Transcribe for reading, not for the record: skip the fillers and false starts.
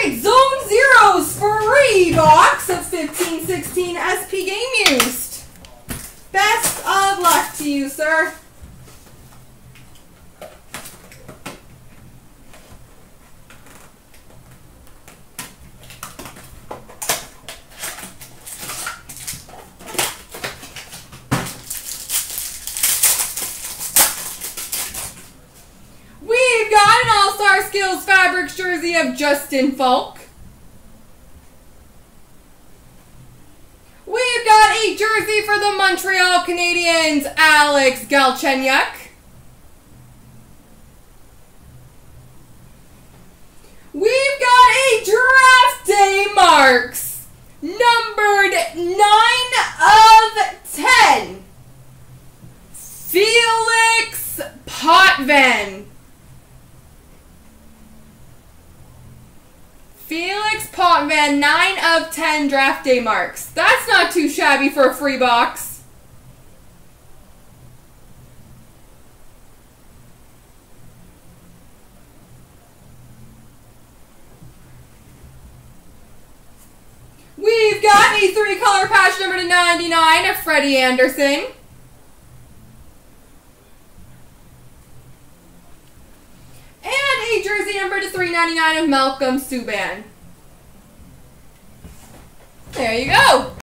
Alright, ZoneZero's free box of 1516 SP Game Used. Best of luck to you, sir. We've got an All-Star Skills Fabrics jersey of Justin Falk. We've got a jersey for the Montreal Canadiens, Alex Galchenyuk. We've got a Draft Day Marks, numbered 9 of 10, Felix Potvin. Felix Potvin, 9 of 10 Draft Day Marks. That's not too shabby for a free box. We've got a 3-color patch number to 99 of Freddie Anderson. And a jersey number to 399 of Malcolm Subban. There you go.